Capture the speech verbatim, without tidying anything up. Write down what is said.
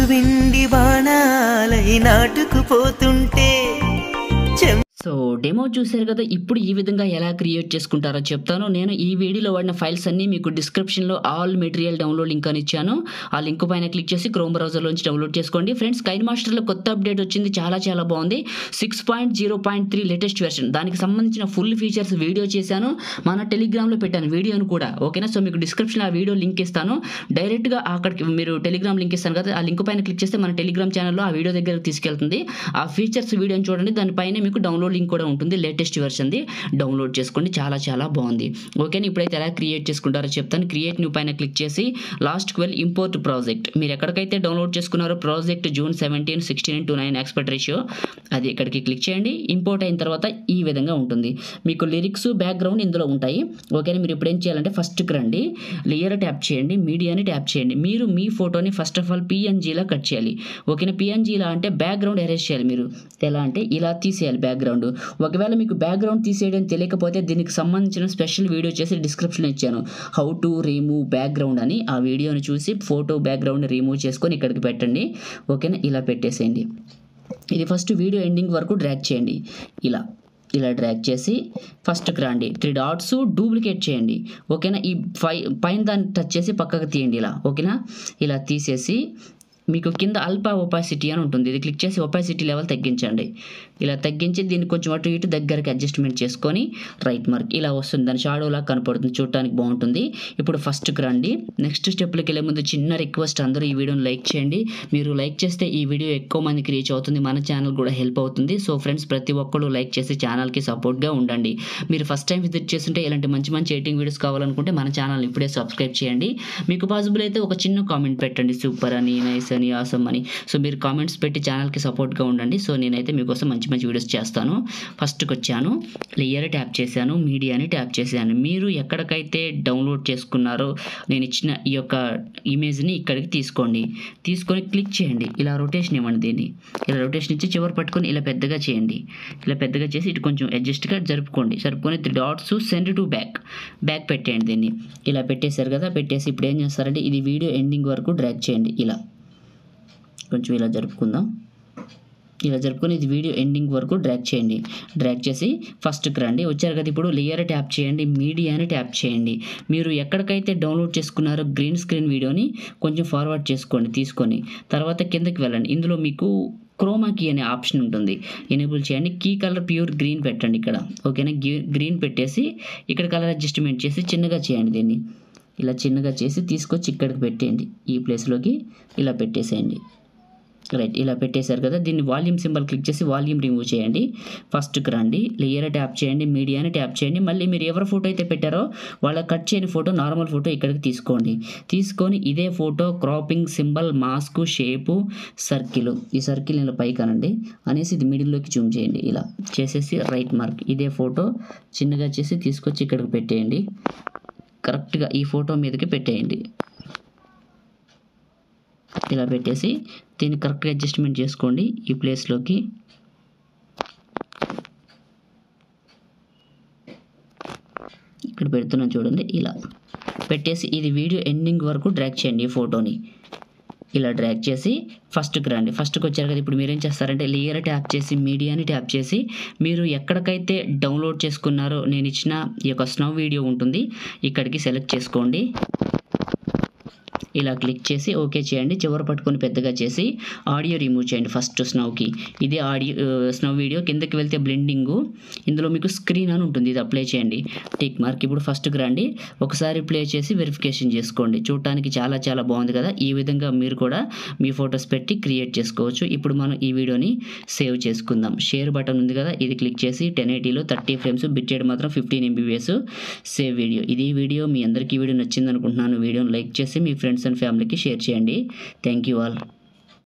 సుడివిండి బాణాలై నాటుకుపోతుంటే so demo చూసారు కదా. ఇప్పుడు ఈ విధంగా ఎలా క్రియేట్ చేసుకుంటారో చెప్తాను. నేను ఈ వీడియోలో వాడిన ఫైల్స్ అన్ని మీకు డిస్క్రిప్షన్లో ఆల్ మెటీరియల్ డౌన్లోడ్ లింక్ అని ఇచ్చాను. ఆ లింక్ పైన క్లిక్ చేసి క్రోమ్ బ్రౌజర్లోంచి డౌన్లోడ్ చేసుకోండి. ఫ్రెండ్స్, కైన్ మాస్టర్లో కొత్త అప్డేట్ వచ్చింది, చాలా చాలా బాగుంది. Six point zero point three latest version. దానికి సంబంధించిన ఫుల్ ఫీచర్స్ వీడియో చేశాను, మన టెలిగ్రామ్లో పెట్టాను వీడియోను కూడా. ఓకేనా? సో మీకు డిస్క్రిప్షన్లో ఆ వీడియో లింక్ ఇస్తాను. డైరెక్ట్గా అక్కడికి మీరు టెలిగ్రామ్ లింక్ ఇస్తాను కదా, ఆ లింక్ పైన క్లిక్ చేస్తే మన టెలిగ్రామ్ ఛానల్లో ఆ వీడియో దగ్గరకు తీసుకెళ్తుంది. ఆ ఫీచర్స్ వీడియోని చూడండి, దానిపైన మీకు డౌన్లోడ్ లింక్ కూడా ఉంటుంది. లేటెస్ట్ వెర్షన్ది డౌన్లోడ్ చేసుకోండి, చాలా చాలా బాగుంది. ఓకేనా? ఇప్పుడైతే ఎలా క్రియేట్ చేసుకుంటారో చెప్తాను. క్రియేట్ న్యూ పైన క్లిక్ చేసి లాస్ట్కి వెళ్ళి ఇంపోర్ట్ ప్రాజెక్ట్. మీరు ఎక్కడికైతే డౌన్లోడ్ చేసుకున్నారో project June seventeen sixteen to nine expert ratio, అది ఇక్కడికి క్లిక్ చేయండి. ఇంపోర్ట్ అయిన తర్వాత ఈ విధంగా ఉంటుంది. మీకు లిరిక్స్ బ్యాక్గ్రౌండ్ ఇందులో ఉంటాయి. ఓకేనా? మీరు ఇప్పుడు ఏం చేయాలంటే ఫస్ట్కి రండి, లేయర్ ట్యాప్ చేయండి, మీడియాని ట్యాప్ చేయండి. మీరు మీ ఫోటోని ఫస్ట్ ఆఫ్ ఆల్ పిఎన్జీలా కట్ చేయాలి. ఓకేనా? పిఎన్జీలా అంటే బ్యాక్గ్రౌండ్ ఎరేజ్ చేయాలి. మీరు ఎలా అంటే ఇలా తీసేయాలి బ్యాక్గ్రౌండ్. ఒకవేళ మీకు బ్యాక్గ్రౌండ్ తీసేయడం తెలియకపోతే దీనికి సంబంధించిన స్పెషల్ వీడియో చేసి డిస్క్రిప్షన్ ఇచ్చాను, హౌ టు రిమూవ్ బ్యాక్గ్రౌండ్ అని. ఆ వీడియోని చూసి ఫోటో బ్యాక్గ్రౌండ్ రిమూవ్ చేసుకొని ఇక్కడికి పెట్టండి. ఓకేనా? ఇలా పెట్టేసేయండి. ఇది ఫస్ట్ వీడియో ఎండింగ్ వరకు డ్రాగ్ చేయండి. ఇలా ఇలా డ్రాగ్ చేసి ఫస్ట్కి రండి, త్రీ డాట్స్ డూప్లికేట్ చేయండి. ఓకేనా? ఈ పై పైన దాన్ని టచ్ చేసి పక్కకు తీయండి ఇలా. ఓకేనా? ఇలా తీసేసి మీకు కింద అల్పా ఒపాసిటీ అని ఉంటుంది, ఇది క్లిక్ చేసి ఒపాసిటీ లెవెల్ తగ్గించండి. ఇలా తగ్గించి దీన్ని కొంచెం అటు ఇటు దగ్గరికి అడ్జస్ట్మెంట్ చేసుకొని రైట్ మార్క్ ఇలా వస్తుంది, దాని షాడోలా కనపడుతుంది, చూడటానికి బాగుంటుంది. ఇప్పుడు ఫస్ట్కి రండి. నెక్స్ట్ స్టెప్లోకి వెళ్ళే ముందు చిన్న రిక్వెస్ట్, అందరూ ఈ వీడియోని లైక్ చేయండి. మీరు లైక్ చేస్తే ఈ వీడియో ఎక్కువ మందికి రీచ్ అవుతుంది, మన ఛానల్ కూడా హెల్ప్ అవుతుంది. సో ఫ్రెండ్స్, ప్రతి ఒక్కరు లైక్ చేసి ఛానల్కి సపోర్ట్గా ఉండండి. మీరు ఫస్ట్ టైం విజిట్ చేస్తుంటే ఇలాంటి మంచి మంచి ఎడిటింగ్ వీడియోస్ కావాలనుకుంటే మన ఛానల్ ఇప్పుడే సబ్స్క్రైబ్ చేయండి. మీకు పాసిబుల్ అయితే ఒక చిన్న కామెంట్ పెట్టండి, సూపర్ అని, నైస్ అని, ఆసమ్ అని. సో మీరు కామెంట్స్ పెట్టి ఛానల్కి సపోర్ట్గా ఉండండి. సో నేనైతే మీకోసం మంచి మంచి వీడియోస్ చేస్తాను. ఫస్ట్కి వచ్చాను, లేయర్ ట్యాప్ చేశాను, మీడియాని ట్యాప్ చేశాను. మీరు ఎక్కడికైతే డౌన్లోడ్ చేసుకున్నారో నేను ఇచ్చిన ఈ యొక్క ఇమేజ్ని ఇక్కడికి తీసుకోండి. తీసుకొని క్లిక్ చేయండి, ఇలా రొటేషన్ ఇవ్వండి. దీన్ని ఇలా రొటేషన్ ఇచ్చి చివరి పట్టుకొని ఇలా పెద్దగా చేయండి. ఇలా పెద్దగా చేసి ఇటు కొంచెం అడ్జస్ట్గా జరుపుకోండి. జరుపుకొని three dots send to back back పెట్టేయండి. దీన్ని ఇలా పెట్టేశారు కదా, పెట్టేసి ఇప్పుడు ఏం చేస్తారంటే ఇది వీడియో ఎండింగ్ వరకు డ్రాగ్ చేయండి. ఇలా కొంచెం ఇలా జరుపుకుందాం. ఇలా జరుపుకొని ఇది వీడియో ఎండింగ్ వరకు డ్రాగ్ చేయండి. డ్రాగ్ చేసి ఫస్ట్కి రండి. వచ్చారు కదా, ఇప్పుడు లేయర్ ట్యాప్ చేయండి, మీడియాని ట్యాప్ చేయండి. మీరు ఎక్కడికైతే డౌన్లోడ్ చేసుకున్నారో గ్రీన్ స్క్రీన్ వీడియోని కొంచెం ఫార్వర్డ్ చేసుకోండి తీసుకొని. తర్వాత కిందకి వెళ్ళండి. ఇందులో మీకు క్రోమా కీ అనే ఆప్షన్ ఉంటుంది, ఎనేబుల్ చేయండి. కీ కలర్ ప్యూర్ గ్రీన్ పెట్టండి ఇక్కడ. ఓకేనా? గ్రీన్ పెట్టేసి ఇక్కడ కలర్ అడ్జస్ట్మెంట్ చేసి చిన్నగా చేయండి. దీన్ని ఇలా చిన్నగా చేసి తీసుకొచ్చి ఇక్కడికి పెట్టేయండి. ఈ ప్లేస్లోకి ఇలా పెట్టేసేయండి. రైట్, ఇలా పెట్టేశారు కదా, దీన్ని వాల్యూమ్ సింబల్ క్లిక్ చేసి వాల్యూమ్ రిమూవ్ చేయండి. ఫస్ట్కి రండి, లేయర్ ట్యాప్ చేయండి, మీడియాని ట్యాప్ చేయండి. మళ్ళీ మీరు ఎవరి ఫోటో అయితే పెట్టారో వాళ్ళ కట్ చేయని ఫోటో, నార్మల్ ఫోటో ఇక్కడికి తీసుకోండి. తీసుకొని ఇదే photo cropping symbol, mask, shape, circle, ఈ సర్కిల్ ఇలా పైకి అనండి అనేసి ఇది మిడిల్లోకి జూమ్ చేయండి. ఇలా చేసేసి రైట్ మార్క్ ఇదే ఫోటో చిన్నగా చేసి తీసుకొచ్చి ఇక్కడికి పెట్టేయండి. కరెక్ట్గా ఈ ఫోటో మీదకి పెట్టేయండి. ఇలా పెట్టేసి దీన్ని కరెక్ట్గా అడ్జస్ట్మెంట్ చేసుకోండి. ఈ ప్లేస్లోకి ఇక్కడ పెడుతున్నాను చూడండి. ఇలా పెట్టేసి ఇది వీడియో ఎండింగ్ వరకు డ్రాగ్ చేయండి. ఈ ఫోటోని ఇలా డ్రాగ్ చేసి ఫస్ట్కి రండి. ఫస్ట్కి వచ్చారు కదా, ఇప్పుడు మీరేం చేస్తారంటే లేయర్ ట్యాప్ చేసి మీడియాని ట్యాప్ చేసి మీరు ఎక్కడికైతే డౌన్లోడ్ చేసుకున్నారో నేను ఇచ్చిన ఈ యొక్క స్నో వీడియో ఉంటుంది, ఇక్కడికి సెలెక్ట్ చేసుకోండి. ఇలా క్లిక్ చేసి ఓకే చేయండి. చివరి పట్టుకొని పెద్దగా చేసి ఆడియో రిమూవ్ చేయండి. ఫస్ట్ స్నోకి ఇది ఆడియో స్నో వీడియో. కిందకి వెళ్తే బ్లెండింగు, ఇందులో మీకు స్క్రీన్ అని ఉంటుంది, ఇది అప్లై చేయండి. Tick mark. ఇప్పుడు ఫస్ట్కి రండి, ఒకసారి ప్లే చేసి వెరిఫికేషన్ చేసుకోండి. చూడటానికి చాలా చాలా బాగుంది కదా. ఈ విధంగా మీరు కూడా మీ ఫొటోస్ పెట్టి క్రియేట్ చేసుకోవచ్చు. ఇప్పుడు మనం ఈ వీడియోని సేవ్ చేసుకుందాం. షేర్ బటన్ ఉంది కదా, ఇది క్లిక్ చేసి టెన్ ఎయిటీలో థర్టీ ఫ్రేమ్స్, బిట్ రేట్ మాత్రం ఫిఫ్టీన్ ఎంబీబీఎస్. Save video. ఇది వీడియో మీ అందరికీ వీడియో నచ్చింది అనుకుంటున్నాను. వీడియోని లైక్ చేసి మీ ఫ్రెండ్స్ అండ్ ఫ్యామిలీకి షేర్ చేయండి. Thank you all.